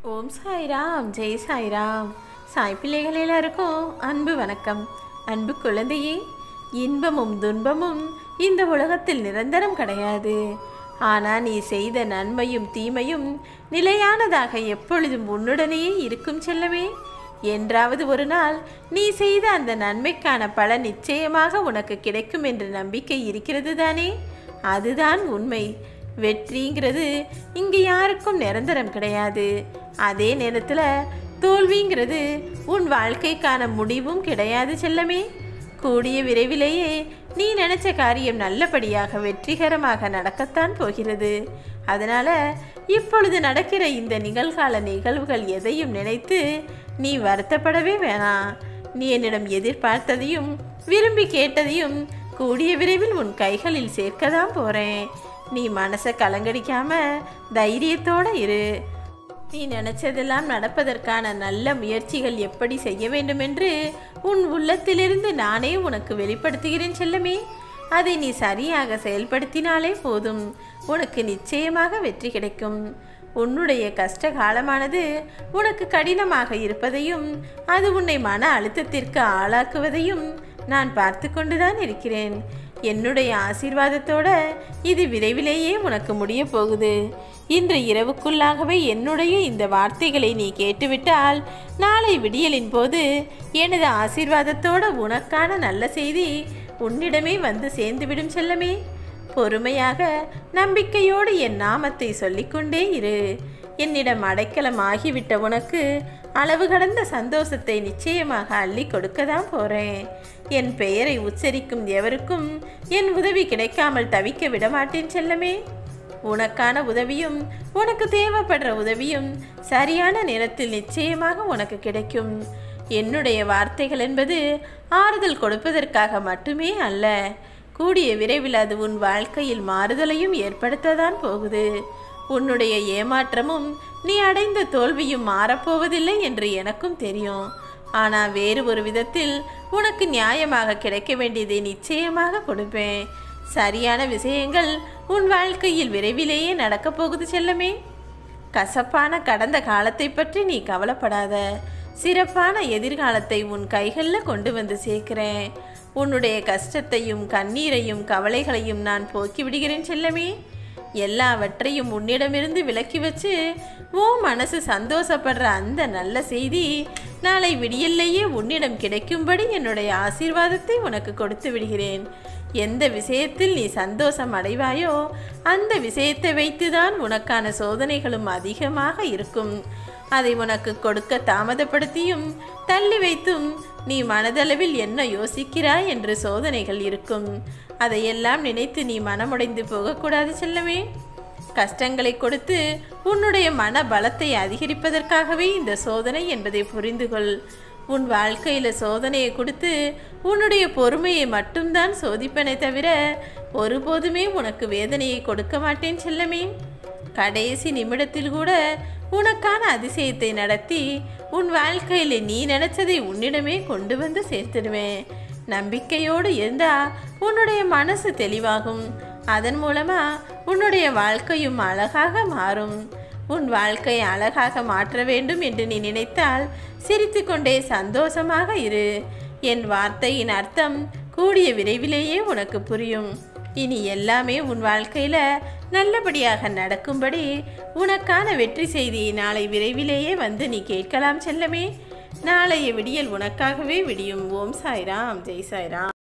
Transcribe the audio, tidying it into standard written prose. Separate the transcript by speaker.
Speaker 1: ஓம் சாய்ராம், ஜெய் சாய்ராம். சாய் பிள்ளைகள் எல்லாருக்கும் அன்பு வணக்கம். அன்பு குழந்தையே, இன்பமும் துன்பமும் இந்த உலகத்தில் நிரந்தரம் கிடையாது. ஆனால் நீ செய்த நன்மையும் தீமையும் நிலையானதாக எப்பொழுதும் உன்னுடனேயே இருக்கும் செல்லவே. என்றாவது ஒரு நாள் நீ செய்த அந்த நன்மைக்கான பலன் நிச்சயமாக உனக்கு கிடைக்கும் என்ற நம்பிக்கை இருக்கிறது தானே? அதுதான் உண்மை. வெற்றிங்கிறது இங்கு யாருக்கும் நிரந்தரம் கிடையாது. அதே நேரத்தில் தோல்விங்கிறது உன் வாழ்க்கைக்கான முடிவும் கிடையாது செல்லமே. கூடிய விரைவிலேயே நீ நினைச்ச காரியம் நல்லபடியாக வெற்றிகரமாக நடக்கத்தான் போகிறது. அதனால் இப்பொழுது நடக்கிற இந்த நிகழ்கால நிகழ்வுகள் எதையும் நினைத்து நீ வருத்தப்படவே வேணாம். நீ என்னிடம் எதிர்பார்த்ததையும் விரும்பி கேட்டதையும் கூடிய விரைவில் உன் கைகளில் சேர்க்கதான் போகிறேன். நீ மனசை கலங்கடிக்காம தைரியத்தோடு இரு. நீ நினைச்சதெல்லாம் நடப்பதற்கான நல்ல முயற்சிகள் எப்படி செய்ய வேண்டும் என்று உன் உள்ளத்திலிருந்து நானே உனக்கு வெளிப்படுத்துகிறேன் செல்லமே. அதை நீ சரியாக செயல்படுத்தினாலே போதும், உனக்கு நிச்சயமாக வெற்றி கிடைக்கும். உன்னுடைய கஷ்ட காலமானது உனக்கு கடினமாக இருப்பதையும் அது உன்னை மன அழுத்தத்திற்கு ஆளாக்குவதையும் நான் பார்த்து கொண்டுதான் இருக்கிறேன். என்னுடைய ஆசீர்வாதத்தோட இது விரைவிலேயே உனக்கு முடிய போகுது. இன்று இரவுக்குள்ளாகவே என்னுடைய இந்த வார்த்தைகளை நீ கேட்டுவிட்டால் நாளை விடியலின் போது எனது ஆசீர்வாதத்தோட உனக்கான நல்ல செய்தி உன்னிடமே வந்து சேர்ந்துவிடும் செல்லமே. பொறுமையாக நம்பிக்கையோடு என் நாமத்தை சொல்லிக்கொண்டே இரு. என்னிடம் அடைக்கலம் ஆகிவிட்ட உனக்கு அளவு கடந்த சந்தோஷத்தை நிச்சயமாக அள்ளி கொடுக்கதான் போகிறேன். என் பெயரை உச்சரிக்கும் எவருக்கும் என் உதவி கிடைக்காமல் தவிக்க விடமாட்டேன் செல்லமே. உனக்கான உதவியும் உனக்கு தேவைப்படுற உதவியும் சரியான நேரத்தில் நிச்சயமாக உனக்கு கிடைக்கும். என்னுடைய வார்த்தைகள் என்பது ஆறுதல் கொடுப்பதற்காக மட்டுமே அல்ல, கூடிய விரைவில் அது உன் வாழ்க்கையில் மாறுதலையும் ஏற்படுத்ததான் போகுது. உன்னுடைய ஏமாற்றமும் நீ அடைந்த தோல்வியும் மாறப்போவதில்லை என்று எனக்கும் தெரியும். ஆனால் வேறு ஒரு விதத்தில் உனக்கு நியாயமாக கிடைக்க வேண்டியதை நிச்சயமாக கொடுப்பேன். சரியான விஷயங்கள் உன் வாழ்க்கையில் விரைவிலேயே நடக்கப் போகுது செல்லமே. கசப்பான கடந்த காலத்தை பற்றி நீ கவலைப்படாத. சிறப்பான எதிர்காலத்தை உன் கைகளில் கொண்டு வந்து சேர்க்கிறேன். உன்னுடைய கஷ்டத்தையும் கண்ணீரையும் கவலைகளையும் நான் போக்கிவிடுகிறேன் செல்லமே. எல்லாவற்றையும் உன்னிடமிருந்து விலக்கி வச்சு ஓ மனசு சந்தோஷப்படுற அந்த நல்ல செய்தி நாளை விடியல்லையே உன்னிடம் கிடைக்கும்படி என்னுடைய ஆசீர்வாதத்தை உனக்கு கொடுத்து விடுகிறேன். எந்த விஷயத்தில் நீ சந்தோஷம் அடைவாயோ அந்த விஷயத்தை வைத்துதான் உனக்கான சோதனைகளும் அதிகமாக இருக்கும். அதை உனக்கு கொடுக்க தாமதப்படுத்தியும் தள்ளி வைத்தும் நீ மனதளவில் என்ன யோசிக்கிறாய் என்று சோதனைகள் இருக்கும். அதையெல்லாம் நினைத்து நீ மனமுடைந்து போகக்கூடாது செல்லமே. கஷ்டங்களை கொடுத்து உன்னுடைய மன பலத்தை அதிகரிப்பதற்காகவே இந்த சோதனை என்பதை புரிந்து கொள். உன் வாழ்க்கையில் சோதனையை கொடுத்து உன்னுடைய பொறுமையை மட்டும்தான் சோதிப்பனே தவிர ஒருபோதுமே உனக்கு வேதனையை கொடுக்க மாட்டேன் செல்லமே. கடைசி நிமிடத்தில் கூட உனக்கான அதிசயத்தை நடத்தி உன் வாழ்க்கையில் நீ நினைச்சதை உன்னிடமே கொண்டு வந்து சேர்த்துடுவேன். நம்பிக்கையோடு இருந்தா உன்னுடைய மனசு தெளிவாகும். அதன் மூலமா உன்னுடைய வாழ்க்கையும் அழகாக மாறும். உன் வாழ்க்கையை அழகாக மாற்ற வேண்டும் என்று நீ நினைத்தால் சிரித்து கொண்டே சந்தோஷமாக இரு. என் வார்த்தையின் அர்த்தம் கூடிய விரைவிலேயே உனக்கு புரியும். இனி எல்லாமே உன் வாழ்க்கையில் நல்லபடியாக நடக்கும்படி உனக்கான வெற்றி செய்தியை நாளை விரைவிலேயே வந்து நீ கேட்கலாம் செல்லமே. நாளைய விடியல் உனக்காகவே விடியும். ஓம் சாய்ராம், ஜெய் சாய்ராம்.